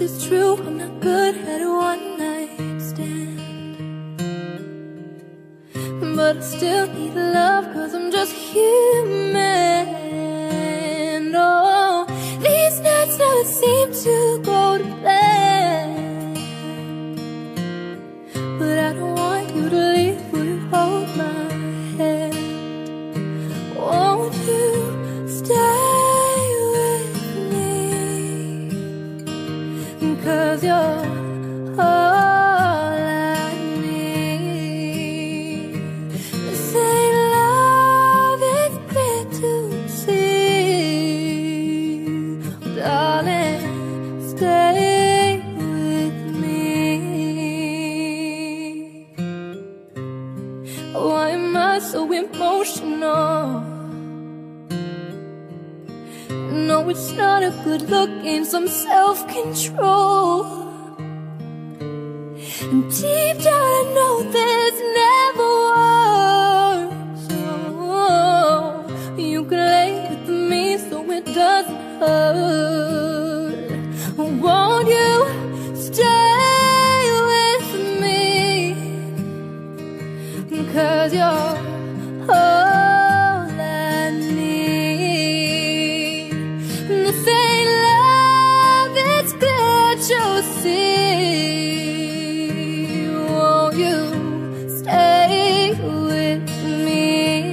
it's true, I'm not good at a one-night stand, but I still need love, 'cause I'm just human. Oh, these nights never seem to go to plan, but I don't want you to leave. Will you hold my hand? Won't you stay with me? 'Cause you're all I need. This ain't love, it's clear to see. Darling, stay with me. Why am I so emotional? No, it's not a good look, and some self-control. And deep down I know there's never worse. Oh, you can lay with me so it doesn't hurt. Won't you stay with me? 'Cause you're all I need. This ain't love, it's clear to see. Won't you stay with me?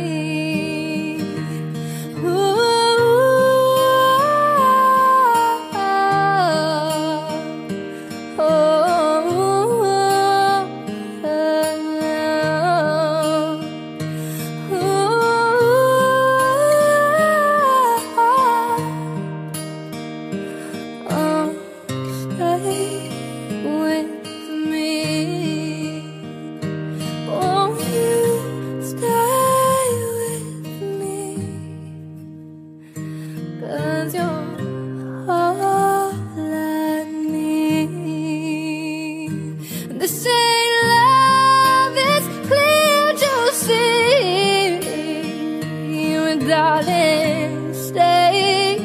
Cause you're all I need. This ain't love, it's clear to see. Darling, stay